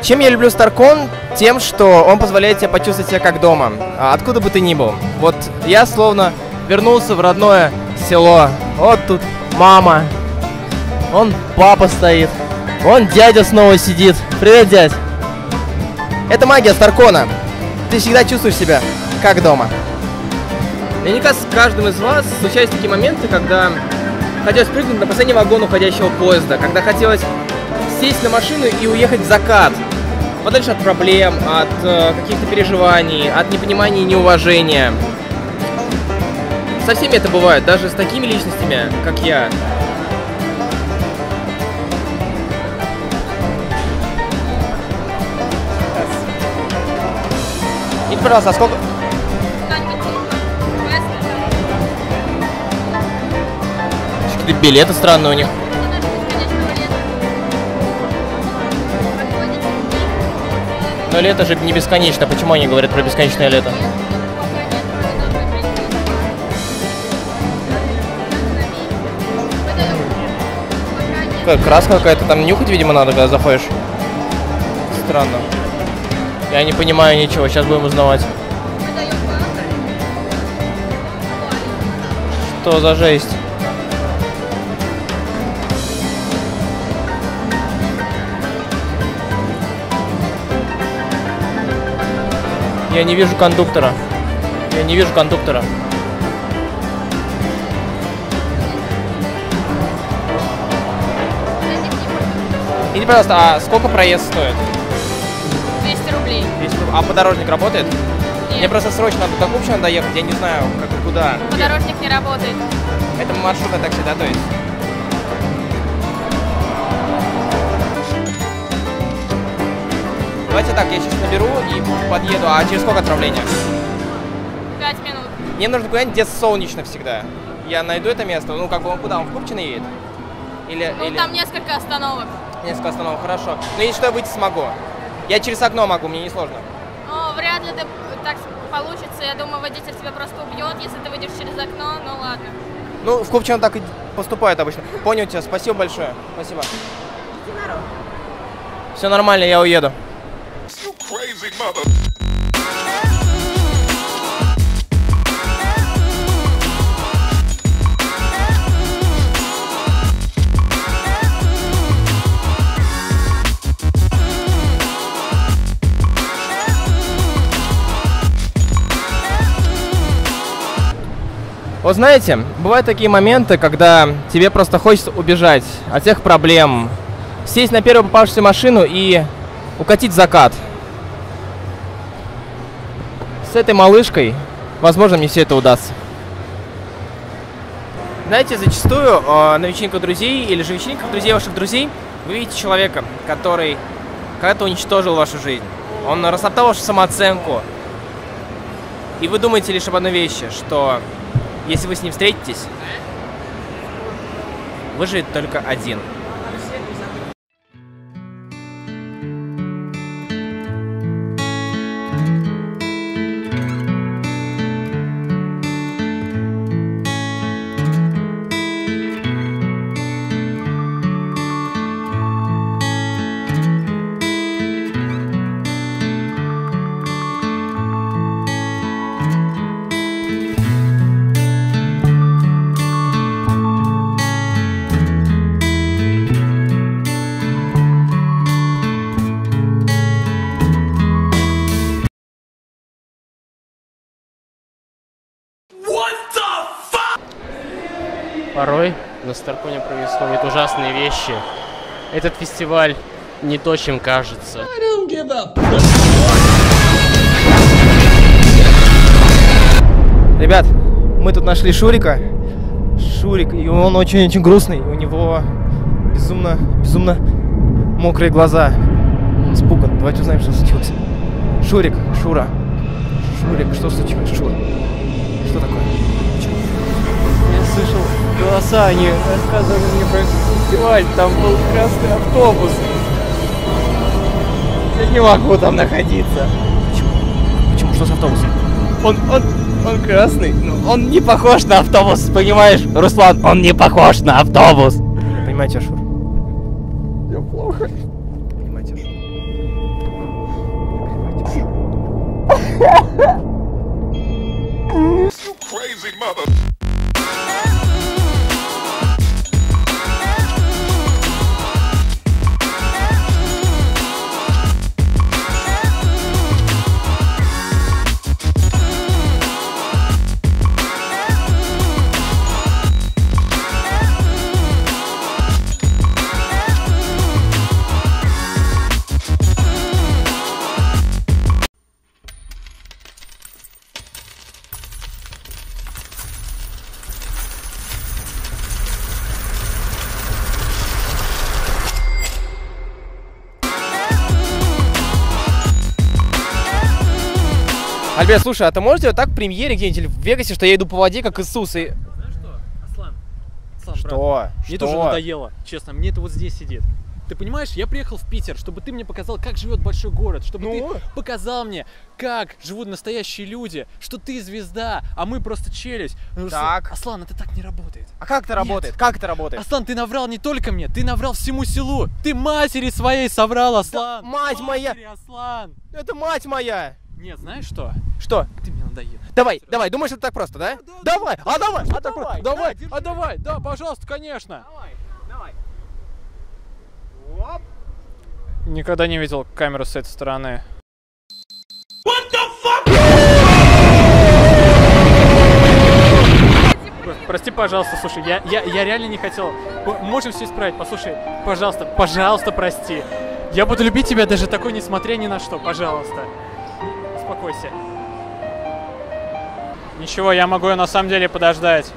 Чем я люблю Старкон? Тем, что он позволяет тебе почувствовать себя как дома, откуда бы ты ни был. Вот я словно вернулся в родное село. Вот тут мама, вон папа стоит, вон дядя снова сидит. Привет, дядь. Это магия Старкона. Ты всегда чувствуешь себя как дома. Мне кажется, с каждым из вас случаются такие моменты, когда хотелось прыгнуть на последний вагон уходящего поезда, когда хотелось сесть на машину и уехать в закат, подальше от проблем, от каких-то переживаний, от непонимания и неуважения. Со всеми это бывает, даже с такими личностями, как я. И, пожалуйста, а сколько... Билеты странные у них. Но лето же не бесконечно. Почему они говорят про бесконечное лето? Краска какая-то, там нюхать, видимо, надо, когда заходишь. Странно. Я не понимаю ничего, сейчас будем узнавать. Что за жесть? Я не вижу кондуктора. Я не вижу кондуктора. Идите, пожалуйста, а сколько проезд стоит? 200 рублей. 200 рублей. А подорожник работает? Нет. Мне просто срочно до Купчино доехать, я не знаю, как и куда. Подорожник не работает. Это маршрутное такси, да, то есть? Давайте так, я сейчас наберу и подъеду. А через сколько отправления? 5 минут. Мне нужно куда-нибудь, где солнечно всегда. Я найду это место. Ну, как бы он куда? Он в Купчино едет? Или... Там несколько остановок. Несколько остановок, хорошо. Но если что, я выйти смогу. Я через окно могу, мне не сложно. Ну, вряд ли так получится. Я думаю, водитель тебя просто убьет, если ты выйдешь через окно. Ну, ладно. Ну, в Купчино так и поступает обычно. Понял тебя, спасибо большое. Спасибо. Все нормально, я уеду. Вот знаете, бывают такие моменты, когда тебе просто хочется убежать от всех проблем, сесть на первую попавшуюся машину и укатить в закат. С этой малышкой, возможно, мне все это удастся. Знаете, зачастую на вечеринках друзей или же вечеринках друзей ваших друзей вы видите человека, который когда-то уничтожил вашу жизнь. Он растоптал вашу самооценку. И вы думаете лишь об одной вещи, что если вы с ним встретитесь, выживет только один. Порой на Старконе происходят ужасные вещи. Этот фестиваль не то, чем кажется. Ребят, мы тут нашли Шурика. Шурик, и он очень-очень грустный. У него безумно мокрые глаза. Он испуган. Давайте узнаем, что случилось. Шурик, Шура. Шурик, что случилось, Шура? Что такое? Я слышал голоса, они рассказывали мне про этот фестиваль, там был красный автобус. Я не могу там находиться. Почему? Что с автобусом? Он красный, но он не похож на автобус, понимаешь, Руслан? Он не похож на автобус. Понимаете, Шур? Мне плохо. Понимаете, Шур? Альберт, слушай, а ты можешь делать так в премьере где-нибудь в Вегасе, что я иду по воде, как Иисус, и... Знаешь что, Аслан, Что? брат, мне Что? тоже надоело, честно, мне это вот здесь сидит. Ты понимаешь, я приехал в Питер, чтобы ты мне показал, как живет большой город, чтобы ты показал мне, как живут настоящие люди, что ты звезда, а мы просто челюсть. Так. Аслан, это так не работает. А как это работает? Как это работает? Аслан, ты наврал не только мне, ты наврал всему селу. Ты матери своей соврал, Аслан. Да, мать моя! Аслан. Это мать моя! Нет, знаешь что? Что? Ты мне надоел. Давай, давай, думаешь, это так просто, да? Давай, Давай, да, пожалуйста, конечно. Давай. Оп. Никогда не видел камеру с этой стороны. Прости, пожалуйста, слушай, я реально не хотел. Можем все исправить, послушай, пожалуйста, прости. Я буду любить тебя даже такой, несмотря ни на что, пожалуйста. Успокойся. Ничего, я могу ее на самом деле подождать.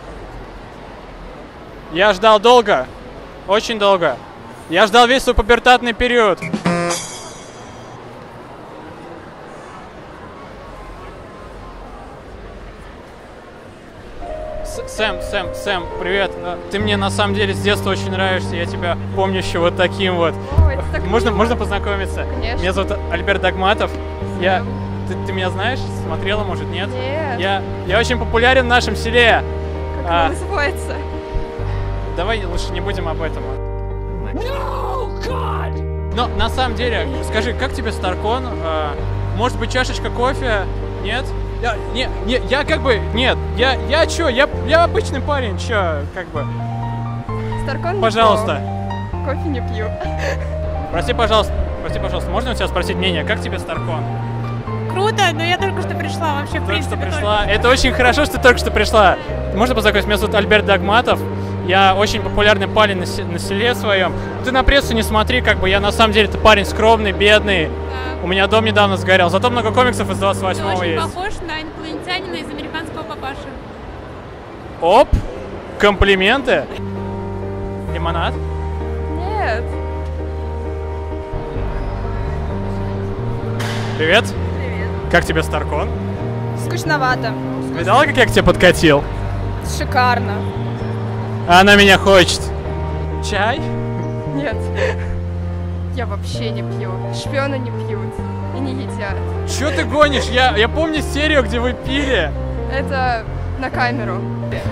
Я ждал долго, очень долго. Я ждал весь свой пубертатный период. Сэм, привет. Ты мне на самом деле с детства очень нравишься. Я тебя помню еще вот таким вот. Ой, это так Можно познакомиться? Конечно. Меня зовут Альберт Догматов. Ты меня знаешь? Смотрела, может, нет? Нет. Я очень популярен в нашем селе. Как она называется? Давай лучше не будем об этом. Но на самом деле, скажи, как тебе Старкон? Может быть, чашечка кофе? Нет? Я как бы... Нет, я чё? Я обычный парень, чё? Как бы... Старкон не Пожалуйста. пью. Кофе не пью. Прости, пожалуйста, можно у тебя спросить мнение? Как тебе Старкон? Круто, но я только что пришла, вообще, в Только что принципе, пришла. Это очень хорошо, что ты только что пришла. Можно познакомиться? Меня зовут Альберт Догматов. Я очень популярный парень на селе своем. Ты на прессу не смотри, как бы я на самом деле-то парень скромный, бедный. Да. У меня дом недавно сгорел. Зато много комиксов из Ты 28-го очень есть. похож на инопланетянина из американского папаши. Оп! Комплименты! Лимонад? Нет. Привет! Привет. Как тебе Старкон? Скучновато. Видала, как я к тебе подкатил? Шикарно. Она меня хочет. Чай? Нет. Я вообще не пью. Шпионы не пьют. И не едят. Чё ты гонишь? Я помню серию, где вы пили. Это на камеру.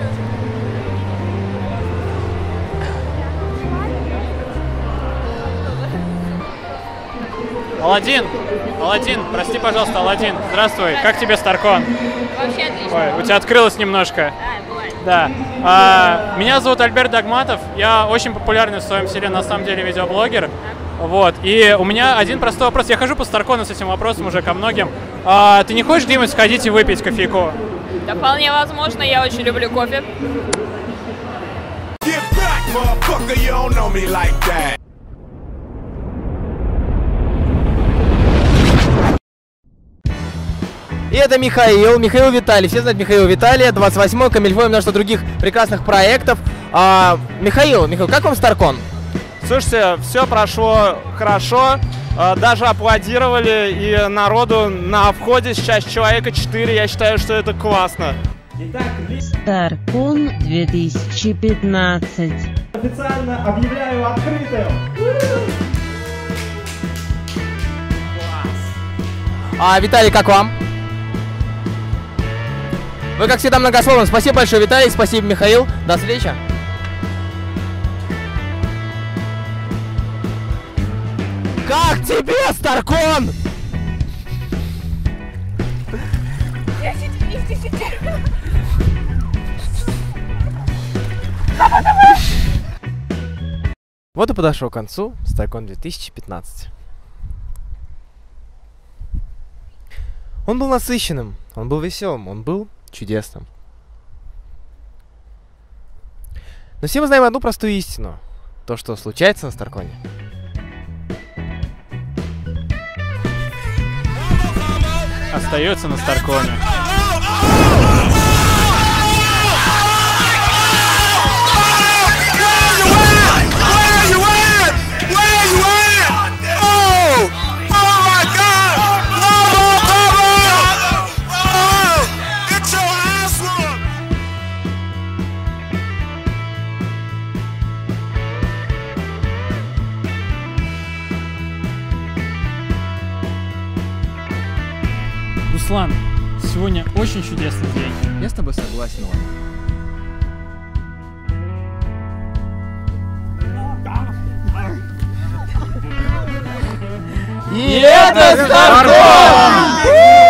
Аладдин, прости, пожалуйста, Аладдин. Здравствуй, как тебе Старкон? Вообще отлично. Ой, у тебя открылось немножко. Да, бывает. Да. Меня зовут Альберт Догматов. Я очень популярный в своем селе, на самом деле, видеоблогер. Вот. И у меня один простой вопрос. Я хожу по Старкону с этим вопросом уже ко многим. Ты не хочешь где-нибудь сходить и выпить кофейку? Да, вполне возможно. Я очень люблю кофе. Get back, motherfucker, you don't know me like that. И это Михаил Виталий. Все знают Михаила Виталия, 28-й, Камильфо и множество других прекрасных проектов. Михаил, как вам Старкон? Слушайте, все прошло хорошо, даже аплодировали, и народу на входе сейчас человека 4, я считаю, что это классно. Старкон 2015. Официально объявляю открытым. Виталий, как вам? Вы, как всегда, многословны. Спасибо большое, Виталий, спасибо, Михаил. До встречи. Как тебе, Старкон? из 10. Вот и подошел к концу StarCon 2015. Он был насыщенным, он был веселым, он был чудесным. Но все мы знаем одну простую истину. То, что случается на StarCon'е. Остается на StarCon'е. Руслан, сегодня очень чудесный день. Я с тобой согласен, Иван. И это StarCon!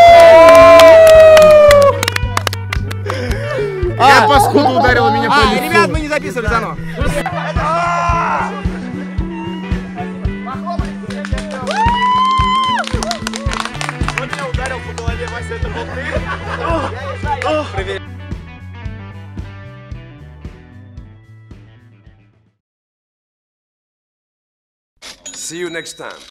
Я паскуду ударила меня по лицу. Ребят, мы не записывали заново. Ударил по голове, Вася, это был ты? See you next time.